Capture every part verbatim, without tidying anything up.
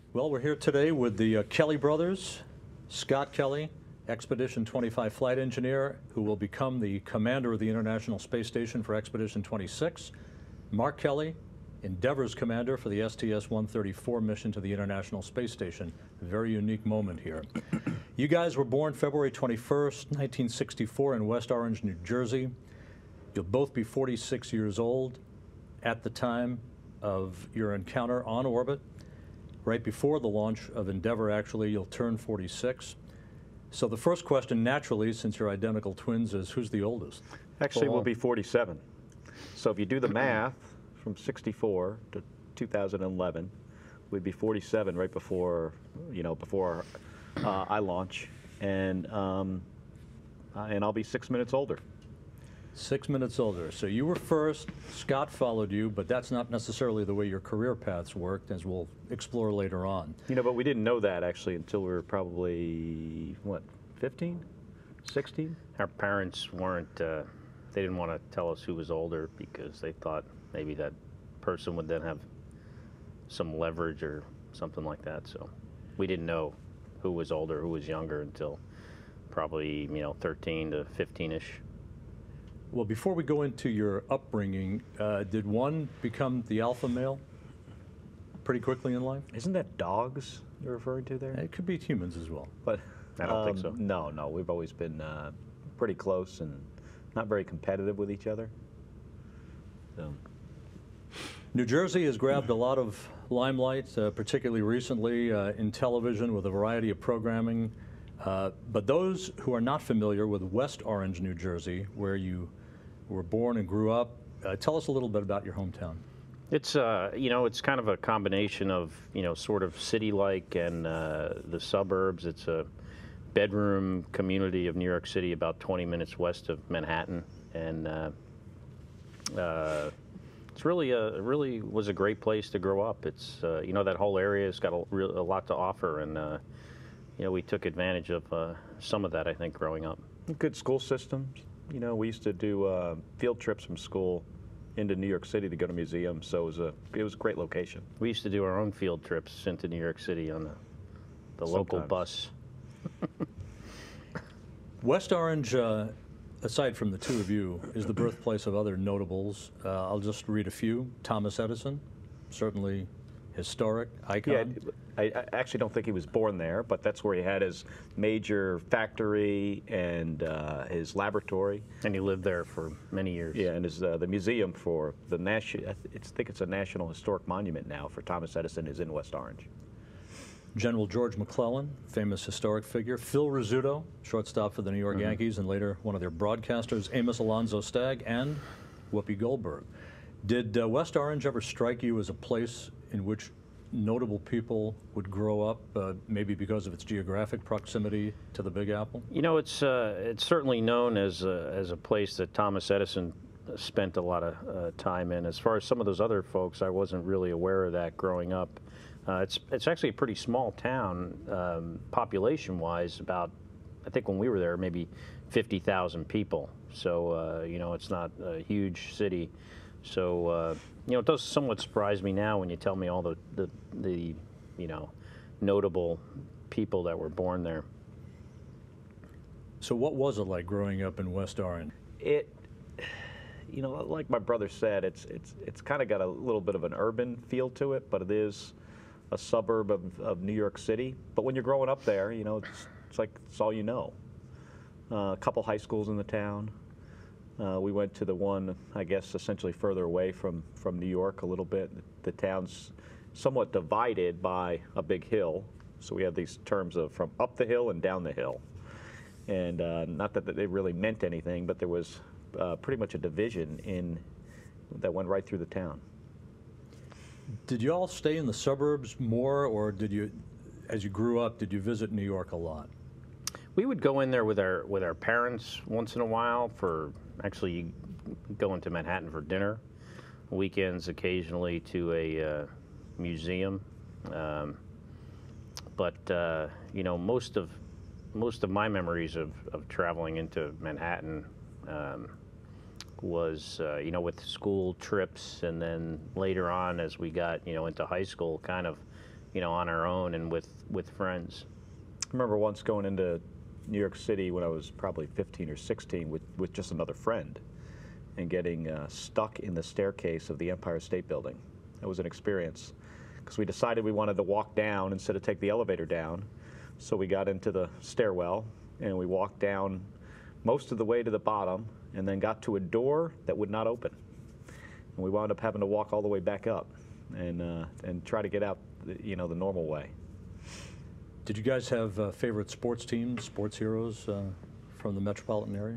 Well, we're here today with the uh, Kelly brothers, Scott Kelly, Expedition twenty-five flight engineer, who will become the commander of the International Space Station for Expedition twenty-six, Mark Kelly, Endeavour's commander for the S T S one thirty-four mission to the International Space Station. A very unique moment here. You guys were born February twenty-first, nineteen sixty-four in West Orange, New Jersey. You'll both be forty-six years old at the time of your encounter on orbit. Right before the launch of Endeavour, actually, you'll turn forty-six. So the first question, naturally, since you're identical twins, is who's the oldest? Actually, Well, we'll be forty-seven. So if you do the math, from sixty-four to two thousand eleven, we'd be forty-seven right before, you know, before uh, I launch, and um, uh, and I'll be six minutes older. Six minutes older. So you were first, Scott followed you, but that's not necessarily the way your career paths worked, as we'll explore later on. You know, but we didn't know that actually until we were probably, what, fifteen, sixteen? Our parents weren't, uh, they didn't want to tell us who was older because they thought maybe that person would then have some leverage or something like that. So we didn't know who was older, who was younger until probably, you know, thirteen to fifteen-ish. Well, before we go into your upbringing, uh, did one become the alpha male pretty quickly in life? Isn't that dogs you're referring to there? It could be humans as well. But I don't think um, so. No, no, we've always been uh, pretty close and not very competitive with each other. So. New Jersey has grabbed a lot of limelight, uh, particularly recently uh, in television with a variety of programming. Uh, but those who are not familiar with West Orange, New Jersey, where you were born and grew up, uh, tell us a little bit about your hometown. It's, uh, you know, it's kind of a combination of, you know, sort of city-like and uh, the suburbs. It's a bedroom community of New York City, about twenty minutes west of Manhattan. And uh, uh, it's really, a, really was a great place to grow up. It's, uh, you know, that whole area has got a, real, a lot to offer. And, uh, you know, we took advantage of uh, some of that, I think, growing up. Good school systems. You know, we used to do uh, field trips from school into New York City to go to museums, so it was a it was a great location. We used to do our own field trips into New York City on the, the local bus. West Orange, uh, aside from the two of you, is the birthplace of other notables. Uh, I'll just read a few. Thomas Edison, certainly historic icon. Yeah, I, I actually don't think he was born there, but that's where he had his major factory and uh, his laboratory. And he lived there for many years. Yeah, and his, uh, the museum for the national, I think it's a National Historic Monument now for Thomas Edison is in West Orange. General George McClellan, famous historic figure. Phil Rizzuto, shortstop for the New York mm-hmm. Yankees, and later one of their broadcasters. Amos Alonzo Stagg, and Whoopi Goldberg. Did uh, West Orange ever strike you as a place in which notable people would grow up, uh, maybe because of its geographic proximity to the Big Apple? You know, it's uh, it's certainly known as a, as a place that Thomas Edison spent a lot of uh, time in. As far as some of those other folks, I wasn't really aware of that growing up. Uh, it's it's actually a pretty small town, um, population-wise. About, I think when we were there, maybe fifty thousand people. So uh, you know, it's not a huge city. So, uh, you know, it does somewhat surprise me now when you tell me all the, the, the, you know, notable people that were born there. So what was it like growing up in West Orange? It, you know, like my brother said, it's, it's, it's kind of got a little bit of an urban feel to it, but it is a suburb of, of New York City. But when you're growing up there, you know, it's, it's like it's all you know. Uh, a couple high schools in the town. Uh, we went to the one, I guess, essentially further away from, from New York a little bit. The town's somewhat divided by a big hill, so we have these terms of from up the hill and down the hill. And uh, not that they really meant anything, but there was uh, pretty much a division in that went right through the town. Did you all stay in the suburbs more, or did you, as you grew up, did you visit New York a lot? We would go in there with our with our parents once in a while for actually going to Manhattan for dinner. Weekends occasionally to a uh, museum, um, but uh, you know, most of most of my memories of, of traveling into Manhattan um, was uh, you know, with school trips, and then later on as we got, you know, into high school, kind of you know, on our own and with, with friends. I remember once going into New York City when I was probably fifteen or sixteen with, with just another friend and getting uh, stuck in the staircase of the Empire State Building. It was an experience because we decided we wanted to walk down instead of take the elevator down. So we got into the stairwell and we walked down most of the way to the bottom and then got to a door that would not open. And we wound up having to walk all the way back up and, uh, and try to get out, you know, the normal way. Did you guys have uh, favorite sports teams, sports heroes uh, from the metropolitan area?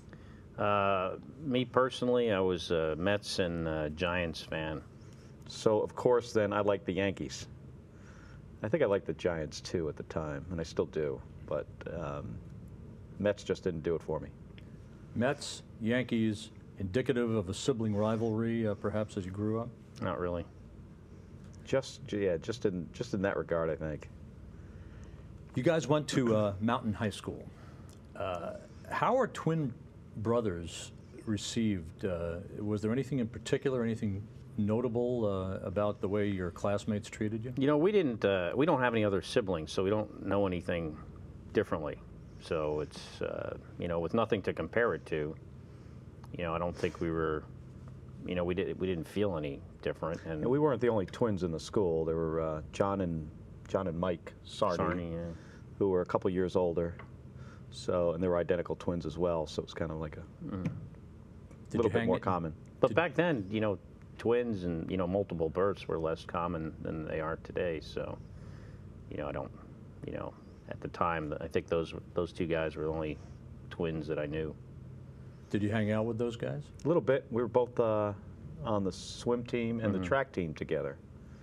Uh, me personally, I was a Mets and uh, Giants fan. So, of course, then I liked the Yankees. I think I liked the Giants, too, at the time, and I still do. But um, Mets just didn't do it for me. Mets, Yankees, indicative of a sibling rivalry, uh, perhaps, as you grew up? Not really. Just, yeah, just in, just in that regard, I think. You guys went to uh, Mountain High School. Uh, how are twin brothers received? Uh, was there anything in particular, anything notable uh, about the way your classmates treated you? You know, we didn't. Uh, we don't have any other siblings, so we don't know anything differently. So it's uh, you know, with nothing to compare it to. You know, I don't think we were. You know, we did. We didn't feel any different. And, and we weren't the only twins in the school. There were uh, John and John and Mike Sarney, Sarney yeah. who were a couple years older. So, and they were identical twins as well. So it was kind of like a mm. little bit more common. But Did back then, you know, twins and you know multiple births were less common than they are today. So, you know, I don't, you know, at the time, I think those those two guys were the only twins that I knew. Did you hang out with those guys? A little bit. We were both uh, on the swim team and mm-hmm. the track team together.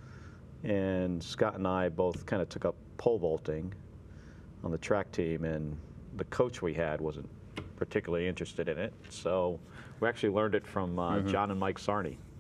And Scott and I both kind of took up pole vaulting on the track team, and the coach we had wasn't particularly interested in it. So we actually learned it from uh, mm-hmm. John and Mike Sarney.